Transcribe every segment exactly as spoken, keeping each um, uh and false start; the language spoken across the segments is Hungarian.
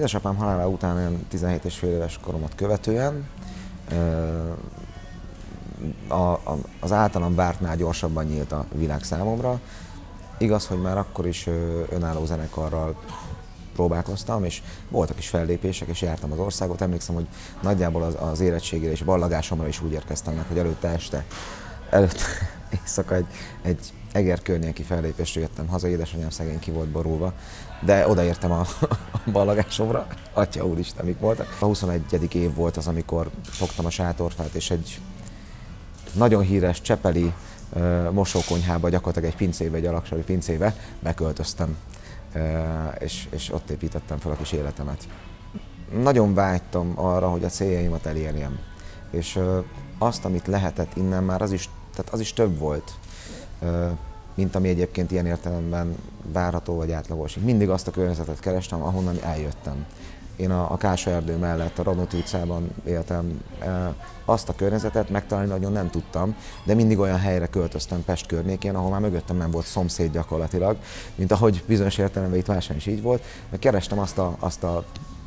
Édesapám halála után olyan tizenhét és fél éves koromat követően a, a, az általam vártnál gyorsabban nyílt a világ számomra. Igaz, hogy már akkor is önálló zenekarral próbálkoztam, és voltak is fellépések, és jártam az országot. Emlékszem, hogy nagyjából az, az érettségére és a ballagásomra is úgy érkeztem meg, hogy előtte este, előtte éjszaka egy, egy Eger környéki fellépésre jöttem haza, édesanyám szegény ki volt borulva, de odaértem a, a ballagásomra, atya úristen, mik voltak. A huszonegyedik év volt az, amikor fogtam a sátorfát, és egy nagyon híres csepeli uh, mosókonyhába, gyakorlatilag egy pincébe, egy alaksori pincébe beköltöztem, uh, és, és ott építettem fel a kis életemet. Nagyon vágytam arra, hogy a céljaimat elérjem, és uh, azt, amit lehetett innen, már az is, tehát az is több volt, uh, mint ami egyébként ilyen értelemben várható vagy átlagos. Mindig azt a környezetet kerestem, ahonnan eljöttem. Én a, a Kásva-erdő mellett, a Radnóti utcában éltem, e, azt a környezetet megtalálni nagyon nem tudtam, de mindig olyan helyre költöztem Pest környékén, ahol már mögöttem nem volt szomszéd gyakorlatilag, mint ahogy bizonyos értelemben itt máson is így volt. Kerestem azt a, azt a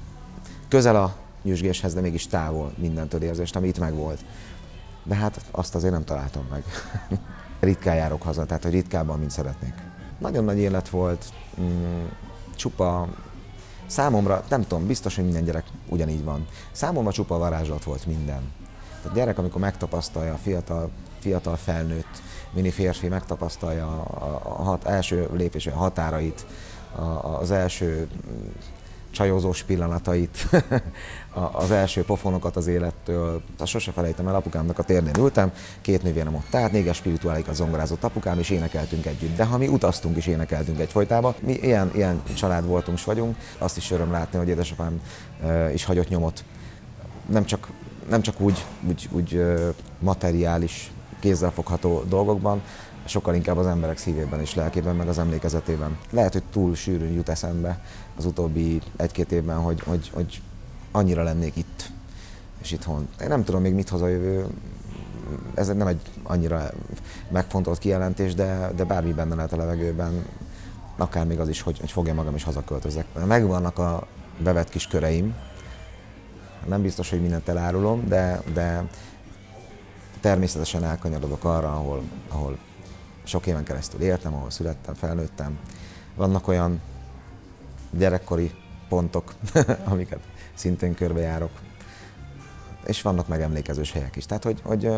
közel a nyüzsgéshez, de mégis távol mindentől érzést, ami itt megvolt. De hát azt azért nem találtam meg. Ritkán járok haza, tehát hogy ritkábban, mint szeretnék. Nagyon nagy élet volt, mm, csupa, számomra, nem tudom, biztos, hogy minden gyerek ugyanígy van. Számomra csupa varázslat volt minden. Tehát gyerek, amikor megtapasztalja, a fiatal, fiatal felnőtt mini férfi megtapasztalja a, a, a hat, első lépés, a határait, a, az első csajozós pillanatait, az első pofonokat az élettől. Azt sose felejtem el, apukámnak a térnén ültem, két nővérem ott állt, néges spirituálikat zongorázott apukám, és énekeltünk együtt. De ha mi utaztunk és énekeltünk egyfolytában, mi ilyen, ilyen család voltunk és vagyunk, azt is öröm látni, hogy édesapám is hagyott nyomot. Nem csak, nem csak úgy, úgy, úgy materiális, kézzelfogható dolgokban, sokkal inkább az emberek szívében és lelkében, meg az emlékezetében. Lehet, hogy túl sűrűn jut eszembe az utóbbi egy-két évben, hogy, hogy, hogy annyira lennék itt és itthon. Én nem tudom még mit hoz a jövő, ez nem egy annyira megfontolt kijelentés, de, de bármi benne lehet a levegőben, akár még az is, hogy, hogy fogja magam és hazaköltözek. Megvannak a bevett kis köreim, nem biztos, hogy mindent elárulom, de, de természetesen elkanyarodok arra, ahol, ahol sok éven keresztül éltem, ahol születtem, felnőttem. Vannak olyan gyerekkori pontok, amiket szintén körbejárok, és vannak megemlékezős helyek is. Tehát, hogy, hogy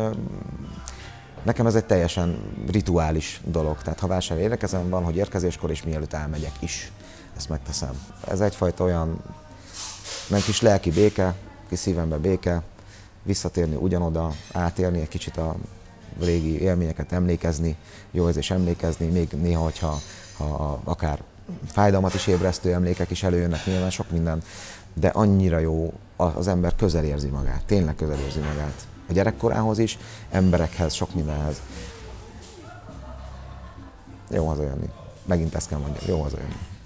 nekem ez egy teljesen rituális dolog. Tehát, ha vásárra érkezem, van, hogy érkezéskor, és mielőtt elmegyek is, ezt megteszem. Ez egyfajta olyan nem kis lelki béke, kis szívembe béke, visszatérni ugyanoda, átélni egy kicsit a régi élményeket, emlékezni, jó érzés emlékezni, még néha, hogyha ha akár fájdalmat is ébresztő emlékek is előjönnek, nyilván sok minden, de annyira jó, az ember közel érzi magát, tényleg közel érzi magát. A gyerekkorához is, emberekhez, sok mindenhez. Jó hazajönni. Megint ezt kell mondjam, jó hazajönni.